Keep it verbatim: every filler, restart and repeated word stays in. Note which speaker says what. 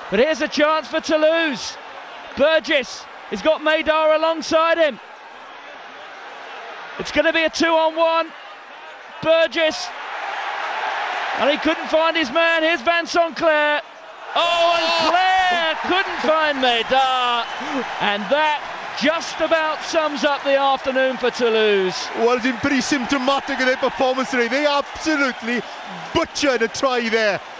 Speaker 1: But here's a chance for Toulouse. Burgess has got Médard alongside him. It's going to be a two-on-one. Burgess. And he couldn't find his man. Here's Vincent Clerc. Oh, and Clerc couldn't find Médard. And that just about sums up the afternoon for Toulouse.
Speaker 2: Well, it's been pretty symptomatic of their performance today. They absolutely butchered a try there